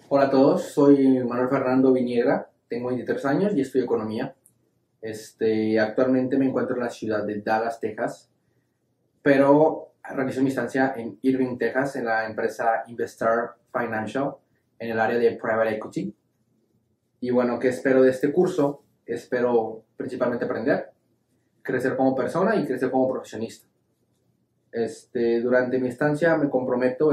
Hola a todos, soy Manuel Fernando Viniegra, tengo 23 años y estudio economía. Actualmente me encuentro en la ciudad de Dallas, Texas, pero realizo mi estancia en Irving, Texas, en la empresa Investar Financial, en el área de Private Equity. Y bueno, ¿qué espero de este curso? Espero principalmente aprender, crecer como persona y crecer como profesionista. Durante mi estancia me comprometo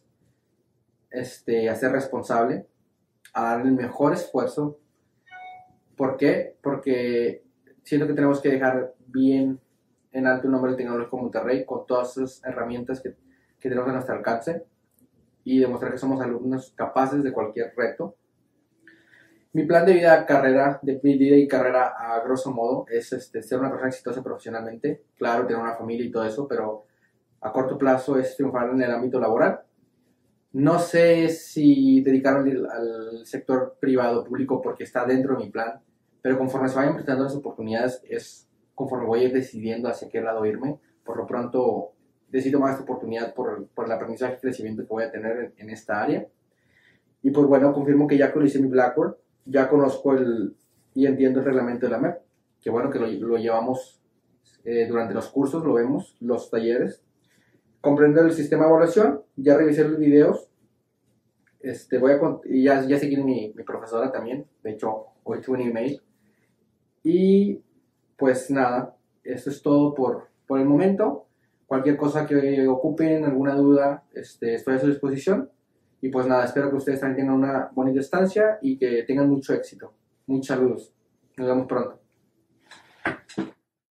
a ser responsable, a dar el mejor esfuerzo. ¿Por qué? Porque siento que tenemos que dejar bien en alto el nombre del Tecnológico Monterrey con todas esas herramientas que tenemos a nuestro alcance y demostrar que somos alumnos capaces de cualquier reto. Mi plan de vida y carrera a grosso modo es ser una persona exitosa profesionalmente, claro, tener una familia y todo eso, pero a corto plazo es triunfar en el ámbito laboral. No sé si dedicarme al sector privado o público porque está dentro de mi plan, pero conforme se vayan presentando las oportunidades es conforme voy a ir decidiendo hacia qué lado irme. Por lo pronto decido más esta oportunidad por el aprendizaje y crecimiento que voy a tener en esta área. Y pues bueno, confirmo que ya actualicé mi Blackboard, ya conozco y entiendo el reglamento de la MEP, que bueno que lo llevamos durante los cursos, lo vemos, los talleres. Comprendo el sistema de evaluación, ya revisé los videos, y ya seguí mi profesora también, de hecho hoy tuve un email. Y pues nada, eso es todo por el momento. Cualquier cosa que ocupen, alguna duda, estoy a su disposición. Y pues nada, espero que ustedes también tengan una bonita estancia y que tengan mucho éxito. Muchos saludos. Nos vemos pronto.